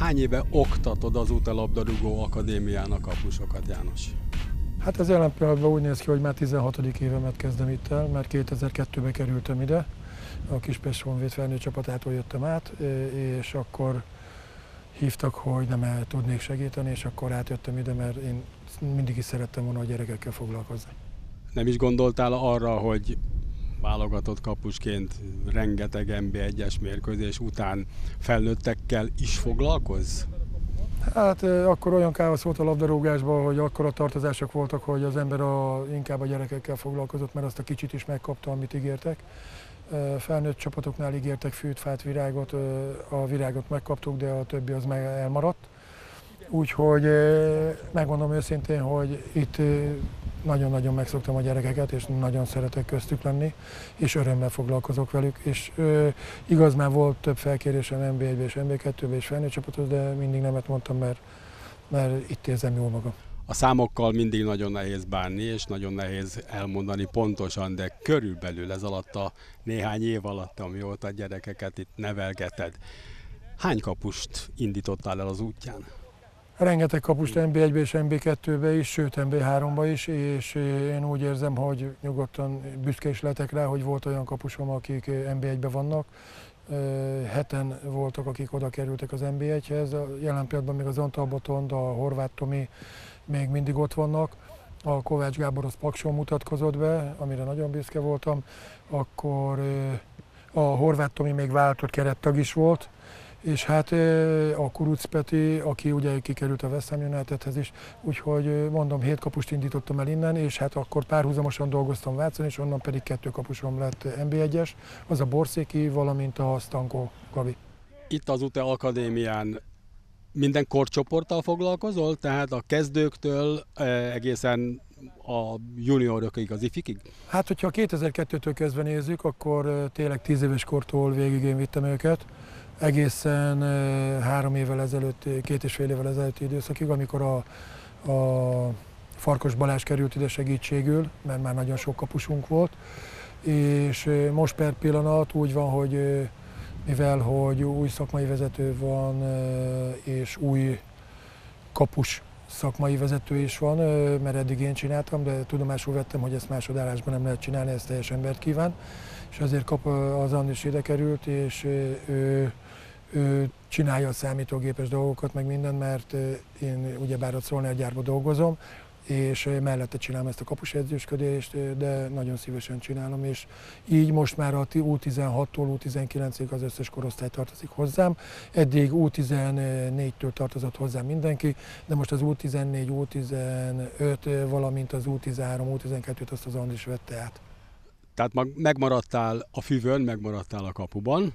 Hány éve oktatod az Ute Labdarúgó Akadémiának kapusokat, János? Hát ez jelen pillanatban úgy néz ki, hogy már 16. évemet kezdem itt el, mert 2002-ben kerültem ide, a Kispest Honvéd felnőtt csapatától jöttem át, és akkor hívtak, hogy nem tudnék segíteni, és akkor átjöttem ide, mert én mindig is szerettem volna a gyerekekkel foglalkozni. Nem is gondoltál arra, hogy válogatott kapusként rengeteg NB1-es mérkőzés után felnőttekkel is foglalkozz? Hát akkor olyan káosz volt a labdarúgásban, hogy akkora tartozások voltak, hogy az ember inkább a gyerekekkel foglalkozott, mert azt a kicsit is megkapta, amit ígértek. Felnőtt csapatoknál ígértek fűt, fát, virágot, a virágot megkaptuk, de a többi az meg elmaradt. Úgyhogy megmondom őszintén, hogy itt nagyon-nagyon megszoktam a gyerekeket, és nagyon szeretek köztük lenni, és örömmel foglalkozok velük. És igaz, már volt több felkérésem NB1-be és NB2-be és felnőtt csapathoz, de mindig nemet mondtam, mert itt érzem jól magam. A számokkal mindig nagyon nehéz bánni, és nagyon nehéz elmondani pontosan, de körülbelül ez alatt a néhány év alatt, amióta a gyerekeket itt nevelgeted, hány kapust indítottál el az útján? Rengeteg kapust NB1-be és NB2-be is, sőt NB3-ba is, és én úgy érzem, hogy nyugodtan büszke is lehetek rá, hogy volt olyan kapusom, akik NB1-be vannak. Heten voltak, akik oda kerültek az NB1-hez, jelen pillanatban még az Antal Botond, a Horváth Tomi még mindig ott vannak. A Kovács Gábor az Pakson mutatkozott be, amire nagyon büszke voltam. Akkor a Horváth Tomi még váltott kerettag is volt, és hát a Kuruc Peti, aki ugye kikerült a West Ham Unitedhez is, úgyhogy mondom, 7 kapust indítottam el innen, és hát akkor párhuzamosan dolgoztam Vácon, és onnan pedig 2 kapusom lett NB1-es, az a Borszéki, valamint a Stanko Gabi. Itt az Ute Akadémián minden korcsoporttal foglalkozol, tehát a kezdőktől egészen a juniorokig, az ifikig? Hát, hogyha 2002-től kezdve nézzük, akkor tényleg 10 éves kortól végig én vittem őket. Egészen 3 évvel ezelőtt, 2,5 évvel ezelőtti időszakig, amikor a Farkas Balázs került ide segítségül, mert már nagyon sok kapusunk volt. És most per pillanat úgy van, hogy mivel hogy új szakmai vezető van, és új kapus szakmai vezető is van, mert eddig én csináltam, de tudomásul vettem, hogy ezt másodállásban nem lehet csinálni, ezt teljes embert kíván. És azért az Andris ide került, és ő csinálja a számítógépes dolgokat, meg mindent, mert én ugyebár a Szolnár-gyárban dolgozom, és mellette csinálom ezt a kapusedzősködést, de nagyon szívesen csinálom, és így most már a U16-tól U19-ig az összes korosztály tartozik hozzám. Eddig U14-től tartozott hozzám mindenki, de most az U14, U15, valamint az U13, U12-t azt az Andris vette át. Tehát megmaradtál a füvön, megmaradtál a kapuban.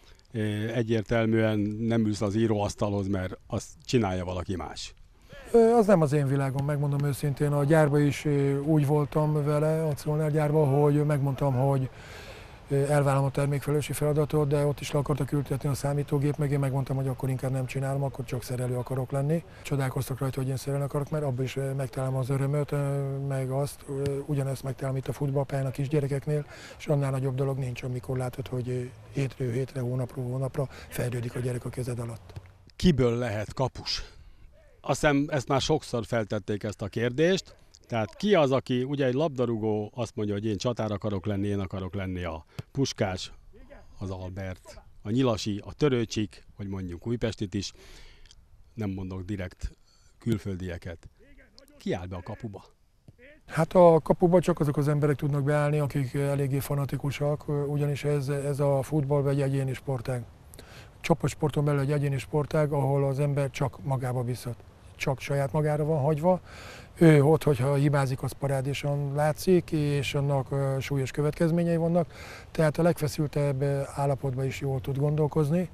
Egyértelműen nem ülsz az íróasztalhoz, mert azt csinálja valaki más. Az nem az én világom, megmondom őszintén. A gyárban is úgy voltam vele, a Szolnár gyárban, hogy megmondtam, hogy elvállom a termékfelelősi feladatot, de ott is le akartak ültetni a számítógép, meg én megmondtam, hogy akkor inkább nem csinálom, akkor csak szerelő akarok lenni. Csodálkoztak rajta, hogy én szerelni akarok, mert abban is megtalálom az örömöt, meg azt, ugyanezt megtalálom itt a futballpályán a kisgyerekeknél, és annál nagyobb dolog nincs, amikor látod, hogy hétről hétre, hónapról hónapra fejlődik a gyerek a kezed alatt. Kiből lehet kapus? Azt hiszem, ezt már sokszor feltették ezt a kérdést. Tehát ki az, aki, ugye egy labdarúgó azt mondja, hogy én csatár akarok lenni, én akarok lenni a Puskás, az Albert, a Nyilasi, a Törőcsik, vagy mondjuk Újpestit is, nem mondok direkt külföldieket. Ki áll be a kapuba? Hát a kapuba csak azok az emberek tudnak beállni, akik eléggé fanatikusak, ugyanis ez a futball egy egyéni sportág. Csapatsporton belül egy egyéni sportág, ahol az ember csak magába bízhat. Csak saját magára van hagyva. Ő ott, hogyha hibázik, az parádésan látszik, és annak súlyos következményei vannak. Tehát a legfeszültebb állapotban is jól tud gondolkozni,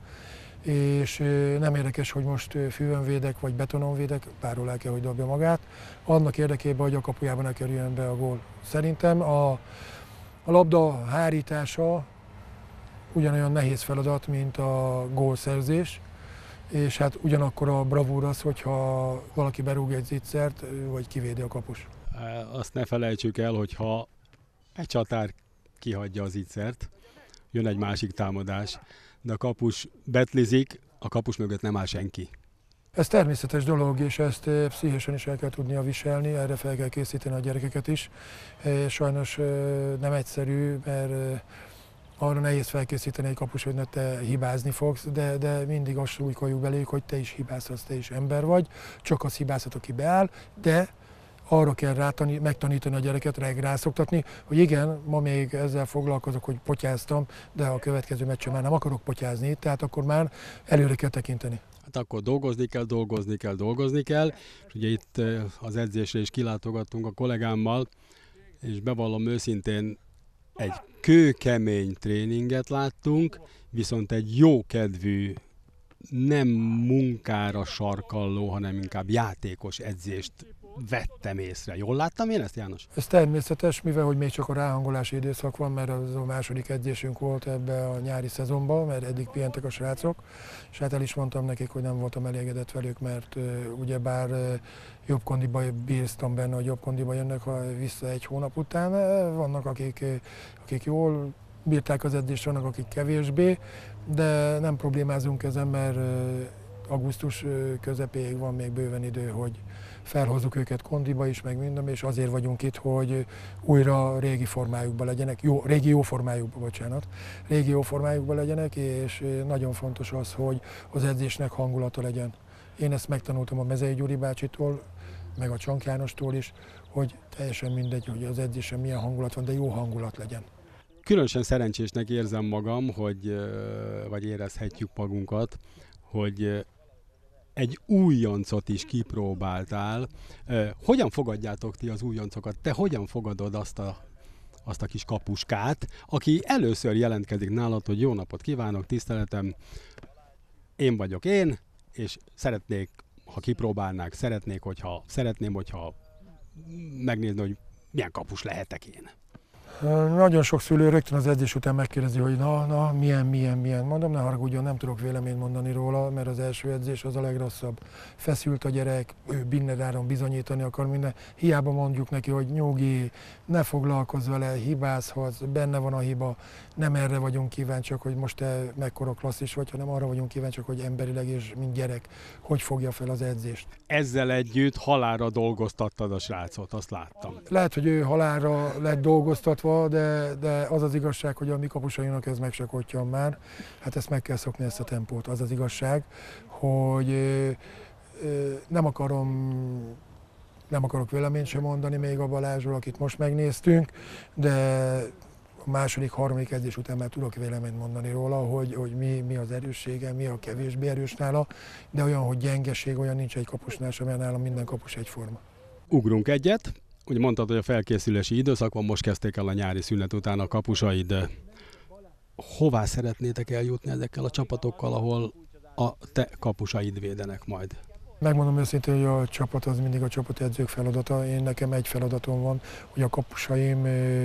és nem érdekes, hogy most füvön védek, vagy betonon védek, bárhol el kell, hogy dobja magát. Annak érdekében, hogy a kapujában ne kerüljön be a gól. Szerintem a labda hárítása ugyanolyan nehéz feladat, mint a gólszerzés, és hát ugyanakkor a bravúr az, hogyha valaki berúg egy zicsert, vagy kivédi a kapus. Azt ne felejtsük el, hogy ha egy csatár kihagyja az zicsert, jön egy másik támadás, de a kapus betlizik, a kapus mögött nem áll senki. Ez természetes dolog, és ezt pszichésen is el kell tudnia viselni, erre fel kell készíteni a gyerekeket is. Sajnos nem egyszerű, mert arra nehéz felkészíteni egy kapus, hogy te hibázni fogsz, de mindig azt súlykoljuk beléjük, hogy te is hibázhatsz, te is ember vagy, csak az hibázhat, aki beáll, de arra kell megtanítani a gyereket, rászoktatni, hogy igen, ma még ezzel foglalkozok, hogy potyáztam, de a következő meccsen már nem akarok potyázni, tehát akkor már előre kell tekinteni. Hát akkor dolgozni kell, és ugye itt az edzésre is kilátogattunk a kollégámmal, és bevallom őszintén, egy kőkemény tréninget láttunk, viszont egy jókedvű, nem munkára sarkalló, hanem inkább játékos edzést vettem észre. Jól láttam én ezt, János? Ez természetes, mivel hogy még csak a ráhangolási időszak van, mert az a második edzésünk volt ebbe a nyári szezonban, mert eddig pihentek a srácok, és hát el is mondtam nekik, hogy nem voltam elégedett velük, mert ugyebár jobb kondiba bíztam benne, hogy jobb kondiba jönnek vissza egy hónap után. Vannak, akik jól bírták az edzést, vannak, akik kevésbé, de nem problémázunk ezen, mert augusztus közepéig van még bőven idő, hogy felhozzuk őket kondiba is, meg minden, és azért vagyunk itt, hogy újra régi formájukban legyenek, régi jó formájukban legyenek, és nagyon fontos az, hogy az edzésnek hangulata legyen. Én ezt megtanultam a Mezei Gyuri bácsitól, meg a Csank Jánostól is, hogy teljesen mindegy, hogy az edzésen milyen hangulat van, de jó hangulat legyen. Különösen szerencsésnek érzem magam, vagy érezhetjük magunkat, hogy egy újoncot is kipróbáltál. Hogyan fogadjátok ti az újoncokat? Te hogyan fogadod azt a kis kapuskát, aki először jelentkezik nálad, hogy jó napot kívánok, tiszteletem, én vagyok én, és szeretnék, ha kipróbálnák, szeretném, hogyha megnézni, hogy milyen kapus lehetek én. Nagyon sok szülő rögtön az edzés után megkérdezi, hogy na, milyen. Mondom, ne haragudjon, nem tudok véleményt mondani róla, mert az első edzés az a legrosszabb. Feszült a gyerek, ő mindenáron bizonyítani akar minden. Hiába mondjuk neki, hogy nyugi, ne foglalkozz vele, hibázhatsz, benne van a hiba. Nem erre vagyunk kíváncsiak, hogy most te mekkora klasszis vagy, hanem arra vagyunk kíváncsiak, hogy emberileg és mint gyerek, hogy fogja fel az edzést. Ezzel együtt halálra dolgoztattad a srácot, azt láttam. Lehet, hogy ő halálra lett dolgoztatva, de az az igazság, hogy a mi kapusainak ez meg se kottyan már. Hát ezt meg kell szokni, ezt a tempót. Az az igazság, hogy nem akarok véleményt sem mondani még a Balázsról, akit most megnéztünk, de a második, harmadik edzés után már tudok véleményt mondani róla, hogy mi az erőssége, mi a kevésbé erős nála, de olyan, hogy gyengeség, olyan nincs egy kapusnál sem, mert nálam minden kapus egyforma. Ugrunk egyet. Úgy mondtad, hogy a felkészülési időszak van, most kezdték el a nyári szünet után a kapusaid. Hová szeretnétek eljutni ezekkel a csapatokkal, ahol a te kapusaid védenek majd? Megmondom őszintén, hogy a csapat az mindig a csapatedzők feladata. Nekem egy feladatom van, hogy a kapusaim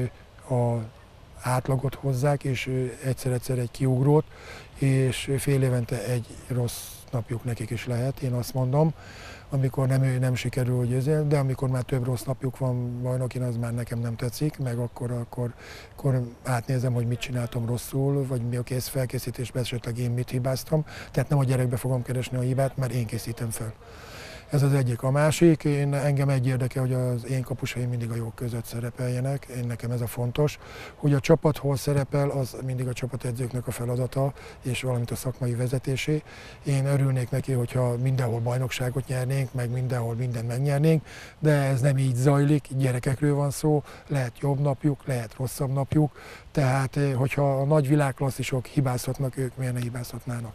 a átlagot hozzák, és egyszer egy kiugrót, és fél évente egy rossz napjuk nekik is lehet, én azt mondom, amikor nem sikerül, hogy ezért, de amikor már több rossz napjuk van bajnokin, az már nekem nem tetszik, meg akkor átnézem, hogy mit csináltam rosszul, vagy mi a felkészítésben esetleg én mit hibáztam, tehát nem a gyerekbe fogom keresni a hibát, mert én készítem fel. Ez az egyik. A másik, engem egy érdekel, hogy az én kapusaim mindig a jók között szerepeljenek, nekem ez a fontos. Hogy a csapat hol szerepel, az mindig a csapatedzőknek a feladata, és valamint a szakmai vezetésé. Én örülnék neki, hogyha mindenhol bajnokságot nyernénk, meg mindenhol mindent megnyernénk, de ez nem így zajlik, gyerekekről van szó, lehet jobb napjuk, lehet rosszabb napjuk, tehát hogyha a nagy világklasszisok hibázhatnak, ők miért ne hibázhatnának.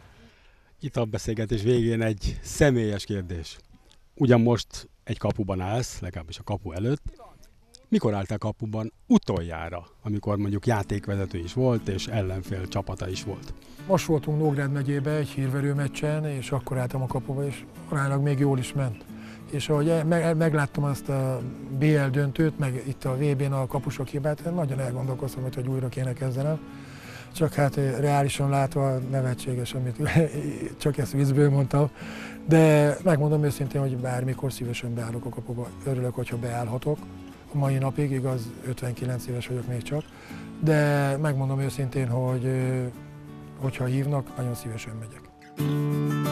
Itt a beszélgetés végén egy személyes kérdés. Ugyan most egy kapuban állsz, legalábbis a kapu előtt. Mikor álltál kapuban utoljára, amikor mondjuk játékvezető is volt, és ellenfél csapata is volt? Most voltunk Nógrád megyébe egy hírverő meccsen, és akkor álltam a kapuba, és aránylag még jól is ment. És ahogy megláttam azt a BL döntőt, meg itt a VB-n a kapusok hibát, nagyon elgondolkoztam, hogy újra kéne kezdenem. Csak hát reálisan látva nevetséges, amit csak ezt vízből mondtam. De megmondom őszintén, hogy bármikor szívesen beállok a kapuba. Örülök, hogyha beállhatok. A mai napig, igaz, 59 éves vagyok még csak. De megmondom őszintén, hogy hogyha hívnak, nagyon szívesen megyek.